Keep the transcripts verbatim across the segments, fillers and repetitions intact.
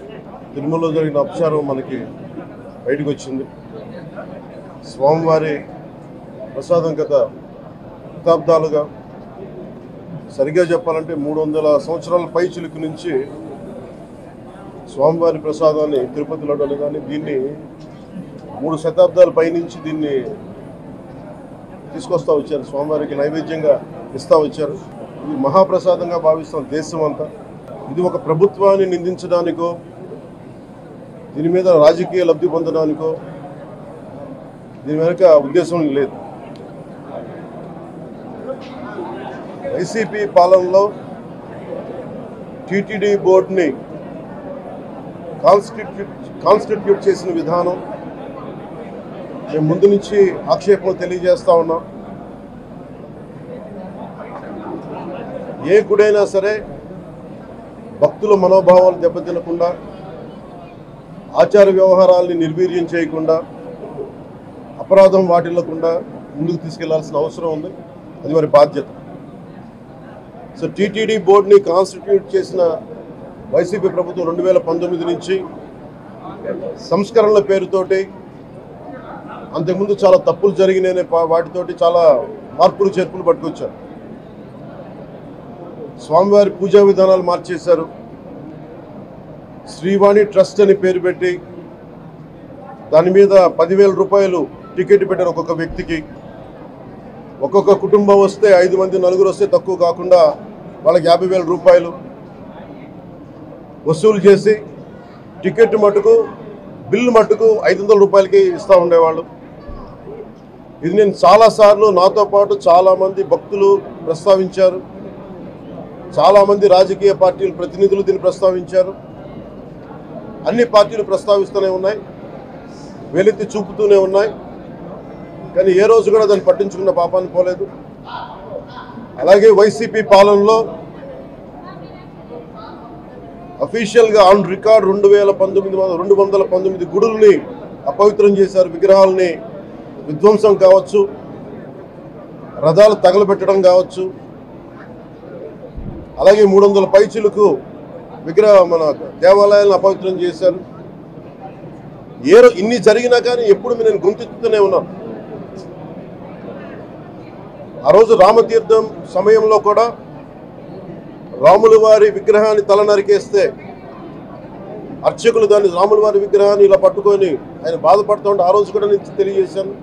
తిరుమలలో జరిగిన అపచారం మనకి బయటకు వచ్చింది. స్వామివారి ప్రసాదం గత శతాబ్దాలుగా, సరిగ్గా చెప్పాలంటే మూడు వందల సంవత్సరాల పై చిలుకు నుంచి స్వామివారి ప్రసాదాన్ని తిరుపతి లడ్డు కానీ దీన్ని మూడు శతాబ్దాల పైనుంచి దీన్ని తీసుకొస్తూ వచ్చారు, స్వామివారికి నైవేద్యంగా ఇస్తూ వచ్చారు. ఇది మహాప్రసాదంగా భావిస్తాం దేశం అంతా. ఇది ఒక ప్రభుత్వాన్ని నిందించడానికో, దీని మీద రాజకీయ లబ్ధి పొందడానికో దీని వెనుక ఉద్దేశం లేదు. వైసీపీ పాలనలో టీటీడీ బోర్డుని కాన్స్టిట్యూట్ కాన్స్టిట్యూట్ చేసిన విధానం మేము ముందు నుంచి ఆక్షేపం తెలియజేస్తూ ఉన్నాం. ఏ గుడైనా సరే భక్తుల మనోభావాలు దెబ్బతినకుండా, ఆచార వ్యవహారాల్ని నిర్వీర్యం చేయకుండా, అపరాధం వాటిల్లకుండా ముందుకు తీసుకెళ్లాల్సిన అవసరం ఉంది. అది వారి బాధ్యత. సో టీటీడీ బోర్డుని కాన్స్టిట్యూట్ చేసిన వైసీపీ ప్రభుత్వం రెండు వేల పంతొమ్మిది నుంచి సంస్కరణల పేరుతోటి, అంతకుముందు చాలా తప్పులు జరిగినాయనే వాటితోటి చాలా మార్పులు చేర్పులు పట్టుకొచ్చారు. స్వామివారి పూజా విధానాలు మార్చేశారు. శ్రీవాణి ట్రస్ట్ అని పేరు పెట్టి దాని మీద పదివేల రూపాయలు టికెట్ పెట్టారు ఒక్కొక్క వ్యక్తికి. ఒక్కొక్క కుటుంబం వస్తే ఐదు మంది నలుగురు వస్తే తక్కువ కాకుండా వాళ్ళకి యాభై వేల రూపాయలు వసూలు చేసి టికెట్ మటుకు బిల్లు మటుకు ఐదు వందల రూపాయలకి ఇస్తూ ఉండేవాళ్ళు. ఇది నేను చాలాసార్లు, నాతో పాటు చాలామంది భక్తులు ప్రస్తావించారు, చాలామంది రాజకీయ పార్టీల ప్రతినిధులు దీన్ని ప్రస్తావించారు. అన్ని పార్టీలు ప్రస్తావిస్తూనే ఉన్నాయి, వెలితి చూపుతూనే ఉన్నాయి. కానీ ఏ రోజు కూడా దాన్ని పట్టించుకున్న పాపాన్ని పోలేదు. అలాగే వైసీపీ పాలనలో అఫీషియల్గా ఆన్ రికార్డ్ రెండు వేల పంతొమ్మిది రెండు వందల పంతొమ్మిది గుడుల్ని అపవిత్రం చేశారు. విగ్రహాలని విధ్వంసం కావచ్చు, రథాలు తగలబెట్టడం కావచ్చు, అలాగే మూడు వందల పైచిలకు విగ్రహ మన దేవాలయాలను అపవిత్రం చేశారు. ఏ ఇన్ని జరిగినా కానీ ఎప్పుడు నేను గుంతెత్తుతూనే ఉన్నాను. ఆ రోజు రామతీర్థం సమయంలో కూడా రాముల వారి విగ్రహాన్ని తల నరికేస్తే అర్చకులు దాన్ని రాముల వారి విగ్రహాన్ని ఇలా పట్టుకొని ఆయన బాధపడుతూ ఉంటే ఆ రోజు కూడా నేను తెలియజేశాను.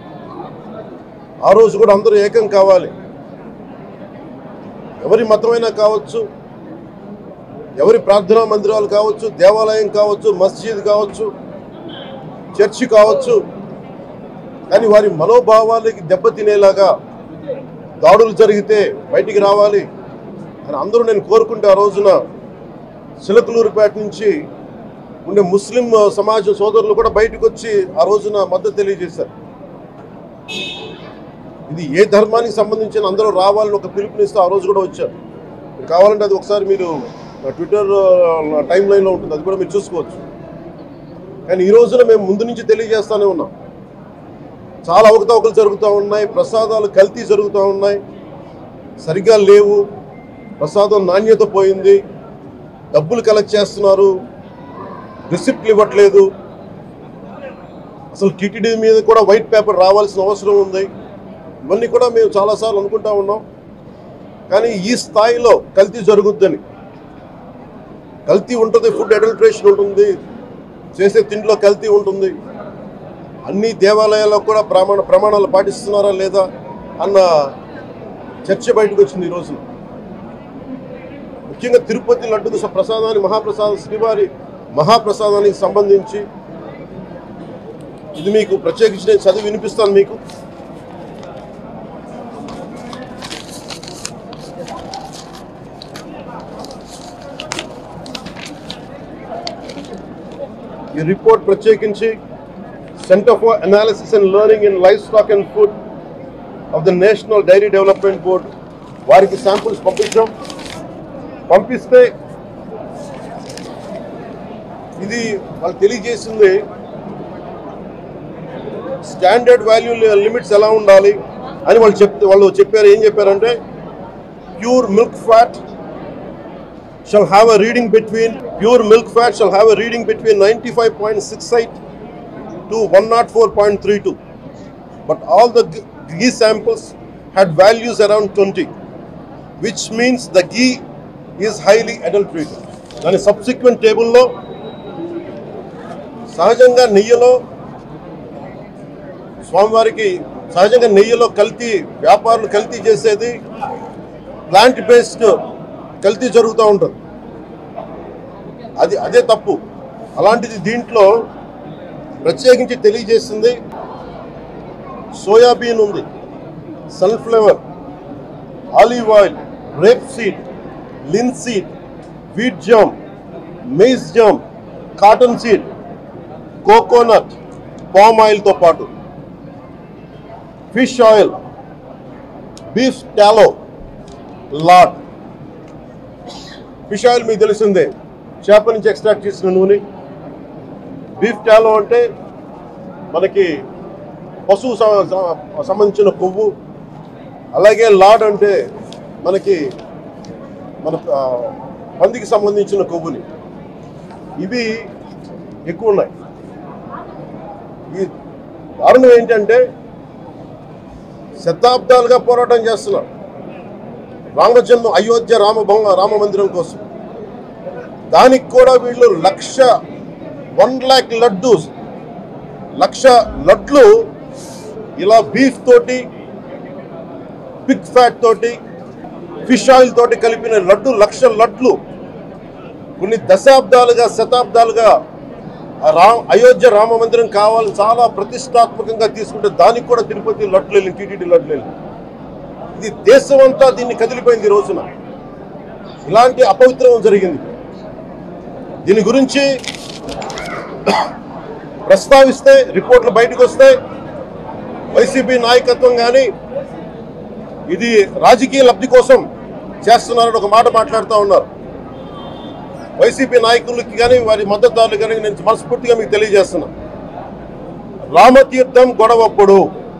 ఆ రోజు కూడా అందరూ ఏకం కావాలి. ఎవరి మతమైనా కావచ్చు, ఎవరి ప్రార్థనా మందిరాలు కావచ్చు, దేవాలయం కావచ్చు, మస్జిద్ కావచ్చు, చర్చి కావచ్చు, కానీ వారి మనోభావాలకి దెబ్బతినేలాగా దాడులు జరిగితే బయటికి రావాలి అని అందరూ నేను కోరుకుంటే ఆ రోజున చిలకలూరుపేట నుంచి ఉండే ముస్లిం సమాజం సోదరులు కూడా బయటకు వచ్చి ఆ రోజున మద్దతు తెలియజేశారు. ఇది ఏ ధర్మానికి సంబంధించిన అందరూ రావాలని ఒక పిలుపునిస్తూ ఆ రోజు కూడా వచ్చారు. కావాలంటే అది ఒకసారి మీరు ట్విట్టర్ టైం లైన్లో ఉంటుంది, అది కూడా మీరు చూసుకోవచ్చు. కానీ ఈ రోజున మేము ముందు నుంచి తెలియజేస్తూనే ఉన్నాం, చాలా అవకతవకలు జరుగుతూ ఉన్నాయి, ప్రసాదాలు కల్తీ జరుగుతూ ఉన్నాయి, సరిగ్గా లేవు, ప్రసాదం నాణ్యత పోయింది, డబ్బులు కలెక్ట్ చేస్తున్నారు, రిసిప్ట్లు ఇవ్వట్లేదు, అసలు టీటీడీ మీద కూడా వైట్ పేపర్ రావాల్సిన అవసరం ఉంది. ఇవన్నీ కూడా మేము చాలాసార్లు అనుకుంటా ఉన్నాం. కానీ ఈ స్థాయిలో కల్తీ జరుగుద్దని, కల్తీ ఉంటుంది, ఫుడ్ అడల్ట్రేషన్ ఉంటుంది, చేసే తిండిలో కల్తీ ఉంటుంది, అన్ని దేవాలయాల్లో కూడా ప్రమాణ ప్రమాణాలు పాటిస్తున్నారా లేదా అన్న చర్చ బయటకు వచ్చింది ఈరోజు. ముఖ్యంగా తిరుపతి లడ్డుకు ప్రసాదాన్ని మహాప్రసాదం శ్రీవారి మహాప్రసాదానికి సంబంధించి ఇది మీకు ప్రత్యేకించి నేను చదివి వినిపిస్తాను మీకు. ఈ రిపోర్ట్ ప్రత్యేకించి centre for analysis and learning in livestock and food of the national dairy development board వారికి శాంపుల్స్ పంపించాం. పంపిస్తే ఇది వాళ్ళు తెలియజేసింది స్టాండర్డ్ వాల్యూ లిమిట్స్ ఎలా ఉండాలి అని వాళ్ళు చెప్తే వాళ్ళు చెప్పారు. ఏం చెప్పారంటే pure milk fat shall have a reading between pure milk fat shall have a reading between ninety-five point six eight to one oh four point three two. But all the ghee samples had values around twenty, which means the ghee is highly adulterated. Then a subsequent table lo సహజంగా నెయ్యిలో స్వామివారికి సహజంగా నెయ్యిలో కల్తీ వ్యాపారులు కల్తీ చేసేది plant based కల్తీ జరుగుతూ ఉంటుంది. అది అదే తప్పు. అలాంటిది దీంట్లో ప్రత్యేకించి తెలియజేసింది సోయాబీన్ ఉంది, sunflower, olive oil, rapeseed, linseed, wheat germ, maize germ, cotton seed, coconut, palm ఆయిల్తో పాటు fish oil, beef tallow, lard. Fish oil మీకు తెలిసిందే, చేప నుంచి ఎక్స్ట్రాక్ట్ చేసిన నూనె. బీఫ్ టాలో అంటే మనకి పశువు సంబంధించిన కొవ్వు. అలాగే లాడ్ అంటే మనకి మన పందికి సంబంధించిన కొవ్వుని. ఇవి ఎక్కువ ఉన్నాయి. ఈ కారణం ఏంటంటే శతాబ్దాలుగా పోరాటం చేస్తున్నారు రామజన్మ అయోధ్య రామ రామ మందిరం కోసం. దానికి కూడా వీళ్ళు లక్ష వన్ ల్యాక్ లడ్డు లక్ష లడ్లు ఇలా బీఫ్ తోటి, పిగ్ ఫ్యాట్ తోటి, ఫిష్ ఆయిల్ తోటి కలిపిన లడ్డు లక్ష లడ్లు కొన్ని దశాబ్దాలుగా శతాబ్దాలుగా రామ అయోధ్య రామ మందిరం కావాలి చాలా ప్రతిష్టాత్మకంగా తీసుకుంటే దానికి కూడా తిరుపతి లడ్లు వెళ్ళింది, టీటీడీ లడ్లు వెళ్ళింది. ఇది దేశం అంతా దీన్ని కదిలిపోయింది. ఈ రోజున ఇలాంటి అపవిత్రం జరిగింది. దీని గురించి ప్రస్తావిస్తే రిపోర్ట్లు బయటకు వస్తాయి. వైసీపీ నాయకత్వం కానీ ఇది రాజకీయ లబ్ధి కోసం చేస్తున్నారని ఒక మాట మాట్లాడుతూ ఉన్నారు. వైసీపీ నాయకులకి కానీ వారి మద్దతుదారులు కానీ నేను మనస్ఫూర్తిగా మీకు తెలియజేస్తున్నా, రామతీర్థం గొడవప్పుడు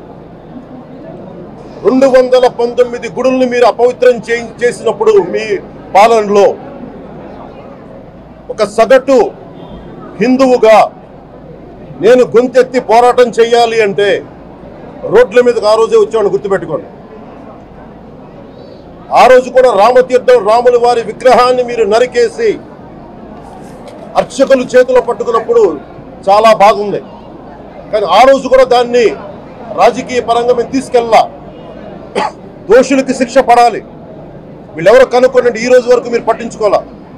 రెండు వందల పంతొమ్మిది గుడుల్ని మీరు అపవిత్రం చేసినప్పుడు మీ పాలనలో ఒక సగటు హిందువుగా నేను గొంతెత్తి పోరాటం చేయాలి అంటే రోడ్ల మీదకి ఆ రోజే వచ్చామని గుర్తుపెట్టుకోండి. ఆ రోజు కూడా రామతీర్థం రాముల వారి విగ్రహాన్ని మీరు నరికేసి అర్చకులు చేతిలో పట్టుకున్నప్పుడు చాలా బాగుంది. కానీ ఆ రోజు కూడా దాన్ని రాజకీయ పరంగా మేము తీసుకెళ్ళా. దోషులకి శిక్ష పడాలి. వీళ్ళెవరో కనుక్కోండి, ఈ రోజు వరకు మీరు పట్టించుకోవాలా.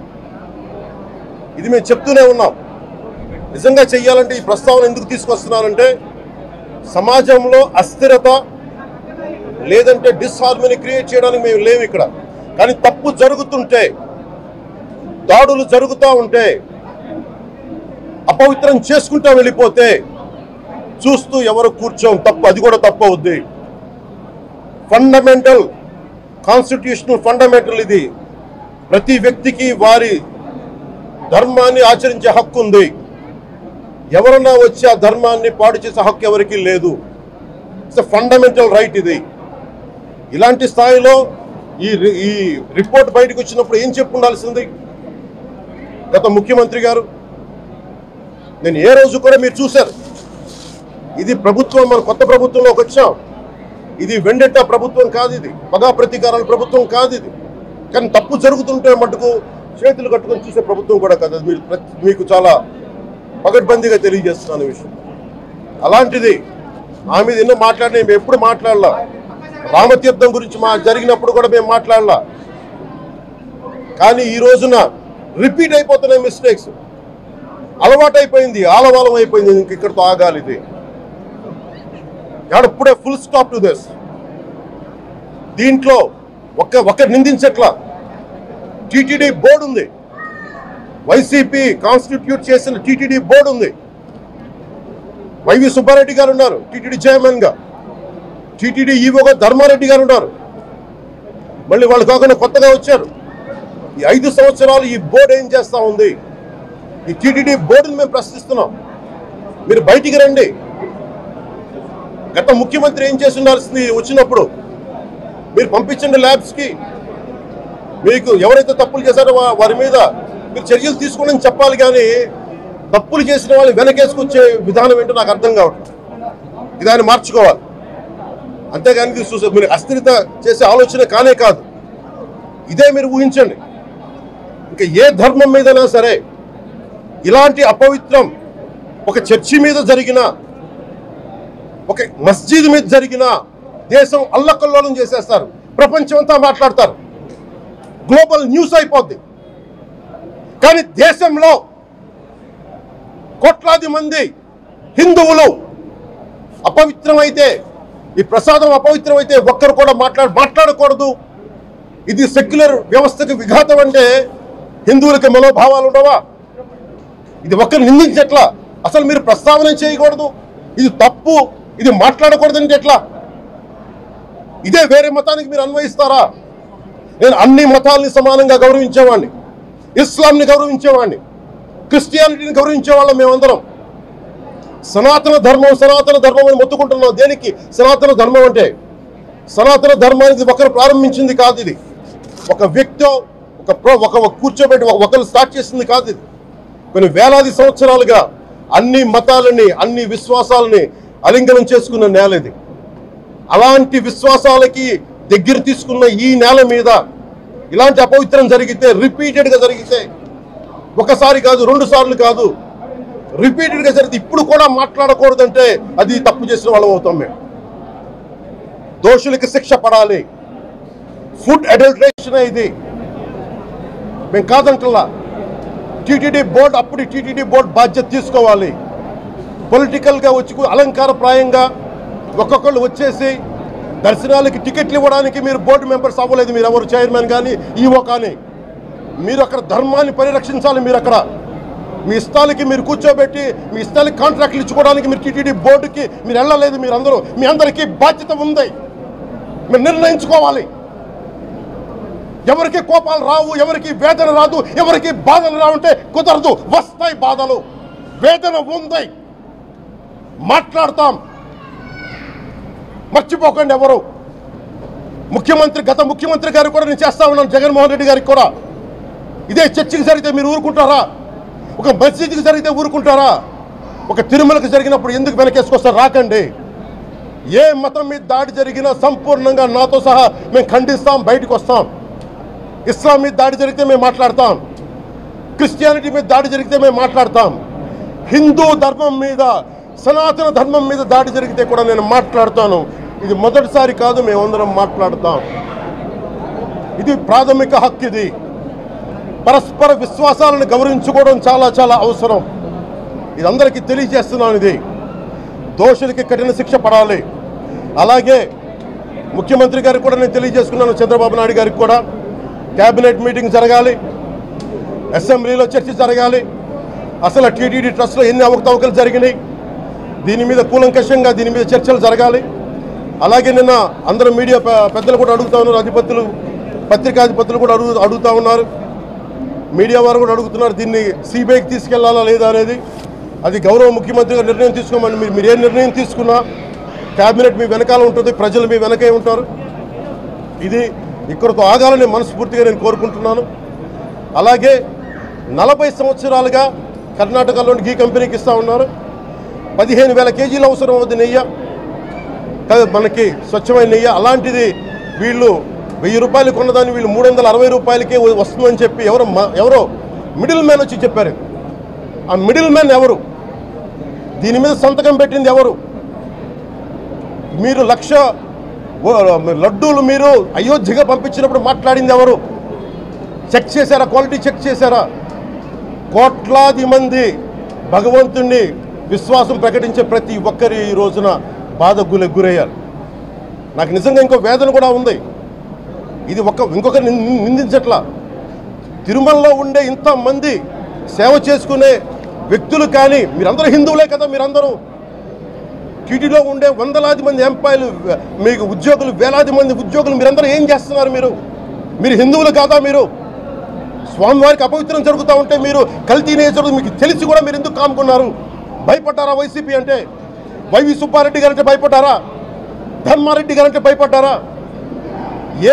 ఇది మేము చెప్తూనే ఉన్నాం. నిజంగా చెయ్యాలంటే ఈ ప్రస్తావన ఎందుకు తీసుకొస్తున్నానంటే సమాజంలో అస్థిరత లేదంటే డిస్హార్మనీ క్రియేట్ చేయడానికి మేము లేవు ఇక్కడ. కానీ తప్పు జరుగుతుంటే, దాడులు జరుగుతూ ఉంటే, అపవిత్రం చేసుకుంటూ వెళ్ళిపోతే చూస్తూ ఎవరు కూర్చోం. తప్పు, అది కూడా తప్పు అవుద్ది. ఫండమెంటల్ కాన్స్టిట్యూషనల్ ఫండమెంటల్ ఇది. ప్రతి వ్యక్తికి వారి ధర్మాన్ని ఆచరించే హక్కు ఉంది. ఎవరన్నా వచ్చి ఆ ధర్మాన్ని పాడు చేసే హక్కు ఎవరికీ లేదు. ఇట్స్ ఎ ఫండమెంటల్ రైట్ ఇది. ఇలాంటి స్థాయిలో ఈ ఈ రిపోర్ట్ బయటకు వచ్చినప్పుడు ఏం చెప్పు ఉండాల్సింది గత ముఖ్యమంత్రి గారు? నేను ఏ రోజు కూడా మీరు చూశారు, ఇది ప్రభుత్వం, మన కొత్త ప్రభుత్వంలోకి వచ్చాం. ఇది వెండెట్టా ప్రభుత్వం కాదు, ఇది పగా ప్రతీకారాల ప్రభుత్వం కాదు ఇది. కానీ తప్పు జరుగుతుంటే మటుకు చేతులు కట్టుకొని చూసే ప్రభుత్వం కూడా కాదు. అది మీరు మీకు చాలా పగడ్బందీగా తెలియజేస్తున్నాను విషయం. అలాంటిది నా మీద ఎన్నో మాట్లాడినా మేము ఎప్పుడు మాట్లాడలా. రామతీర్థం గురించి మా జరిగినప్పుడు కూడా మేము మాట్లాడలా. కానీ ఈ రోజున రిపీట్ అయిపోతున్నాయి మిస్టేక్స్. అలవాటైపోయింది, ఆలవాలం అయిపోయింది. ఇంక ఇక్కడితో ఆగాలి. ఇది ఇప్పుడే ఫుల్ స్టాప్ టు దిస్. దీంట్లో ఒక్క ఒక్క నిందించట్లా. టీటీడీ బోర్డు ఉంది, వైసీపీ కాన్స్టిట్యూట్ చేసిన టీటీడీ బోర్డు ఉంది. వైవి సుబ్బారెడ్డి గారు ఉన్నారు టీటీడీ చైర్మన్ గా. టీటీడీ ఈవోగా ధర్మారెడ్డి గారు ఉన్నారు. మళ్ళీ వాళ్ళు కాకుండా కొత్తగా వచ్చారు. ఈ ఐదు సంవత్సరాలు ఈ బోర్డు ఏం చేస్తా ఉంది? ఈ టీటీడీ బోర్డుని మేము ప్రశ్నిస్తున్నాం. మీరు బయటికి రండి. గత ముఖ్యమంత్రి ఏం చేసి ఉండాల్సింది వచ్చినప్పుడు మీరు పంపించండి ల్యాబ్స్కి. మీకు ఎవరైతే తప్పులు చేశారో వారి మీద మీరు చర్యలు తీసుకోండి చెప్పాలి, కానీ తప్పులు చేసిన వాళ్ళు వెనకేసుకొచ్చే విధానం ఏంటో నాకు అర్థం కావట్లేదు. ఇది ఆయన మార్చుకోవాలి. అంతేగాని ఇది చూసే మీరు అస్థిరత చేసే ఆలోచన కానే కాదు. ఇదే మీరు ఊహించండి, ఇంకా ఏ ధర్మం మీదైనా సరే ఇలాంటి అపవిత్రం ఒక చర్చి మీద జరిగిన, ఒక మస్జిద్ మీద జరిగిన దేశం అల్లకల్లోలం చేసేస్తారు, ప్రపంచం అంతా మాట్లాడతారు, గ్లోబల్ న్యూస్ అయిపోద్ది. కానీ దేశంలో కోట్లాది మంది హిందువులు అపవిత్రమైతే, ఈ ప్రసాదం అపవిత్రమైతే ఒక్కరు కూడా మాట్లాడ మాట్లాడకూడదు, ఇది సెక్యులర్ వ్యవస్థకు విఘాతం అంటే హిందువులకి మనోభావాలు ఉండవా? ఇది ఒక్కరు నిందించట్లా, అసలు మీరు ప్రస్తావన చేయకూడదు, ఇది తప్పు, ఇది మాట్లాడకూడదంటే ఎట్లా? ఇదే వేరే మతానికి మీరు అన్వయిస్తారా? నేను అన్ని మతాలని సమానంగా గౌరవించేవాడిని, ఇస్లాంని గౌరవించేవాడిని, క్రిస్టియానిటీని గౌరవించేవాళ్ళం మేమందరం. సనాతన ధర్మం సనాతన ధర్మం అని మొత్తుకుంటున్నాం. దేనికి సనాతన ధర్మం అంటే? సనాతన ధర్మానికి ఒకరు ప్రారంభించింది కాదు, ఇది ఒక వ్యక్తి ఒక ఒక కూర్చోబెట్టి ఒకరు స్టార్ట్ చేసింది కాదు. ఇది కొన్ని వేలాది సంవత్సరాలుగా అన్ని మతాలని అన్ని విశ్వాసాలని అలింగనం చేసుకున్న నేల ఇది. అలాంటి విశ్వాసాలకి దగ్గర తీసుకున్న ఈ నేల మీద ఇలాంటి అపవిత్రం జరిగితే, రిపీటెడ్గా జరిగితే, ఒకసారి కాదు రెండు సార్లు కాదు, రిపీటెడ్గా జరిగితే ఇప్పుడు కూడా మాట్లాడకూడదంటే అది తప్పు చేసిన వాళ్ళం అవుతాం. మేము దోషులకి శిక్ష పడాలి. ఫుడ్ అడల్టరేషన్ ఇది మేము కాదంటలా. టీటీడీ బోర్డు అప్పుడు టీటీడీ బోర్డు బాధ్యత తీసుకోవాలి. పొలిటికల్గా వచ్చి అలంకారప్రాయంగా ఒక్కొక్కళ్ళు వచ్చేసి దర్శనాలకి టికెట్లు ఇవ్వడానికి మీరు బోర్డు మెంబర్స్ అవ్వలేదు. మీరు ఎవరు చైర్మన్ కానీ ఈవో కానీ, మీరు అక్కడ ధర్మాన్ని పరిరక్షించాలి. మీరు అక్కడ మీ ఇష్టాలకి మీరు కూర్చోబెట్టి మీ ఇష్టాలకి కాంట్రాక్ట్లు ఇచ్చుకోవడానికి మీరు టీటీడీ బోర్డుకి మీరు వెళ్ళలేదు. మీరు అందరూ మీ అందరికీ బాధ్యత ఉంది, మీరు నిర్ణయించుకోవాలి. ఎవరికి కోపాలు రావు, ఎవరికి వేదన రాదు, ఎవరికి బాధలు రావుంటే కుదరదు. వస్తాయి బాధలు, వేదన ఉంది, మాట్లాడతాం. మర్చిపోకండి ఎవరు. ముఖ్యమంత్రి గత ముఖ్యమంత్రి గారు కూడా నేను చేస్తా ఉన్నాను, జగన్మోహన్ రెడ్డి గారికి కూడా. ఇదే చర్చికి జరిగితే మీరు ఊరుకుంటారా? ఒక మసీదుకి జరిగితే ఊరుకుంటారా? ఒక తిరుమలకి జరిగినప్పుడు ఎందుకు వెనకేసుకొస్తారు? రాకండి. ఏ మతం మీద దాడి జరిగినా సంపూర్ణంగా నాతో సహా మేము ఖండిస్తాం, బయటకు వస్తాం. ఇస్లాం మీద దాడి జరిగితే మేము మాట్లాడతాం, క్రిస్టియానిటీ మీద దాడి జరిగితే మేము మాట్లాడతాం, హిందూ ధర్మం మీద సనాతన ధర్మం మీద దాడి జరిగితే కూడా నేను మాట్లాడతాను. ఇది మొదటిసారి కాదు, మేమందరం మాట్లాడతాం. ఇది ప్రాథమిక హక్కు. ఇది పరస్పర విశ్వాసాలను గౌరవించుకోవడం చాలా చాలా అవసరం. ఇది అందరికీ తెలియజేస్తున్నాను. ఇది దోషులకి కఠిన శిక్ష పడాలి. అలాగే ముఖ్యమంత్రి గారికి కూడా నేను తెలియజేసుకున్నాను, చంద్రబాబు నాయుడు గారికి కూడా క్యాబినెట్ మీటింగ్ జరగాలి, అసెంబ్లీలో చర్చ జరగాలి. అసలు టీటీడీ ట్రస్ట్లో ఎన్ని అవకతవకలు జరిగినాయి, దీని మీద కూలంకషంగా దీని మీద చర్చలు జరగాలి. అలాగే నిన్న అందరూ మీడియా పెద్దలు కూడా అడుగుతా ఉన్నారు, అధిపతులు పత్రికాధిపతులు కూడా అడుగు అడుగుతూ ఉన్నారు, మీడియా వారు కూడా అడుగుతున్నారు, దీన్ని సిబిఐకి తీసుకెళ్లాలా లేదా అనేది. అది గౌరవ ముఖ్యమంత్రి గారు నిర్ణయం తీసుకోమని. మీరు మీరు ఏ నిర్ణయం తీసుకున్నా క్యాబినెట్ మీ వెనకాల ఉంటుంది, ప్రజలు మీ వెనకే ఉంటారు. ఇది ఇక్కడితో ఆగాలని మనస్ఫూర్తిగా నేను కోరుకుంటున్నాను. అలాగే నలభై సంవత్సరాలుగా కర్ణాటకలోని గీ కంపెనీకి ఇస్తూ ఉన్నారు. పదిహేను వేల కేజీలు అవసరం అవుతుంది నెయ్యి, మనకి స్వచ్ఛమైన నెయ్యి. అలాంటిది వీళ్ళు వెయ్యి రూపాయలు కొన్నదాన్ని వీళ్ళు మూడు వందల అరవై రూపాయలకే వస్తుందని చెప్పి ఎవరో ఎవరో మిడిల్ మ్యాన్ వచ్చి చెప్పారు. ఆ మిడిల్ మ్యాన్ ఎవరు? దీని మీద సంతకం పెట్టింది ఎవరు? మీరు లక్ష లడ్డూలు మీరు అయోధ్యగా పంపించినప్పుడు మాట్లాడింది ఎవరు? చెక్ చేశారా? క్వాలిటీ చెక్ చేశారా? కోట్లాది మంది భగవంతుణ్ణి విశ్వాసం ప్రకటించే ప్రతి ఒక్కరి ఈ రోజున బాధ గురి గురయ్యారు. నాకు నిజంగా ఇంకో వేదన కూడా ఉంది. ఇది ఒక ఇంకొకరు నిందించట్లా. తిరుమలలో ఉండే ఇంతమంది సేవ చేసుకునే వ్యక్తులు కానీ మీరందరూ హిందువులే కదా. మీరందరూ టీటీడీలో ఉండే వందలాది మంది ఎంప్లాయీలు, మీకు ఉద్యోగులు, వేలాది మంది ఉద్యోగులు, మీరందరూ ఏం చేస్తున్నారు? మీరు మీరు హిందువులు కాదా? మీరు స్వామివారికి అపవిత్రం జరుగుతూ ఉంటే మీరు కల్తీనే జరుగుతుంది మీకు తెలిసి కూడా మీరు ఎందుకు కాముకున్నారు? భయపడ్డారా? వైసీపీ అంటే వైవి సుబ్బారెడ్డి గారంటే భయపడ్డారా? ధర్మారెడ్డి గారంటే భయపడ్డారా? ఏ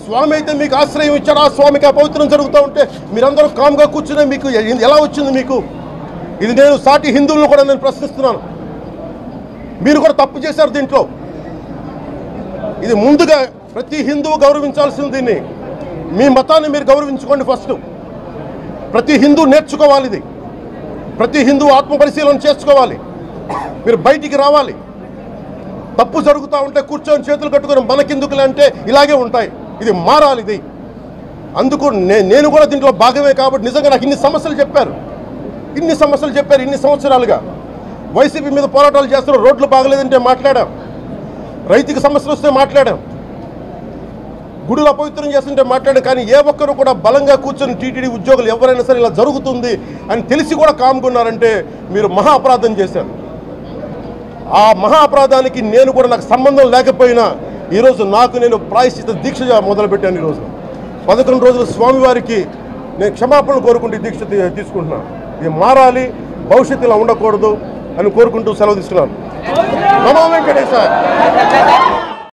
స్వామి అయితే మీకు ఆశ్రయం ఇచ్చాడు, ఆ స్వామికి అపవిత్రం జరుగుతూ ఉంటే మీరందరూ కామ్గా కూర్చునే మీకు ఎలా వచ్చింది? మీకు ఇది నేను సాటి హిందువులను కూడా నేను ప్రశ్నిస్తున్నాను. మీరు కూడా తప్పు చేశారు దీంట్లో. ఇది ముందుగా ప్రతి హిందువు గౌరవించాల్సింది. దీన్ని మీ మతాన్ని మీరు గౌరవించుకోండి ఫస్ట్. ప్రతి హిందువు నేర్చుకోవాలి ఇది. ప్రతి హిందువు ఆత్మ పరిశీలన చేసుకోవాలి. మీరు బయటికి రావాలి. తప్పు జరుగుతూ ఉంటే కూర్చొని చేతులు కట్టుకొని మనకెందుకులే అంటే ఇలాగే ఉంటాయి. ఇది మారాలి. ఇది అందుకు నేను కూడా దీంట్లో భాగమే. కాబట్టి నిజంగా నాకు ఇన్ని సమస్యలు చెప్పారు ఇన్ని సమస్యలు చెప్పారు ఇన్ని సంవత్సరాలుగా వైసీపీ మీద పోరాటాలు చేస్తున్నారు. రోడ్లు బాగలేదంటే మాట్లాడాం, రైతుకి సమస్యలు వస్తే మాట్లాడాం, గుడులు అపవిత్రం చేస్తుంటే మాట్లాడాం. కానీ ఏ ఒక్కరు కూడా బలంగా కూర్చొని టీటీడీ ఉద్యోగులు ఎవరైనా సరే ఇలా జరుగుతుంది అని తెలిసి కూడా కామ్గున్నారంటే మీరు మహా అపరాధం చేశారు. ఆ మహా అపరాధానికి నేను కూడా నాకు సంబంధం లేకపోయినా ఈరోజు నాకు నేను ప్రాయశ్చిత దీక్ష మొదలుపెట్టాను. ఈరోజు పదకొండు రోజులు స్వామివారికి నేను క్షమాపణలు కోరుకుంటూ దీక్ష తీసుకుంటున్నాను. ఇది మారాలి, భవిష్యత్తులో ఉండకూడదు అని కోరుకుంటూ సెలవు తీసుకున్నాను. నమో వెంకటేశాయ.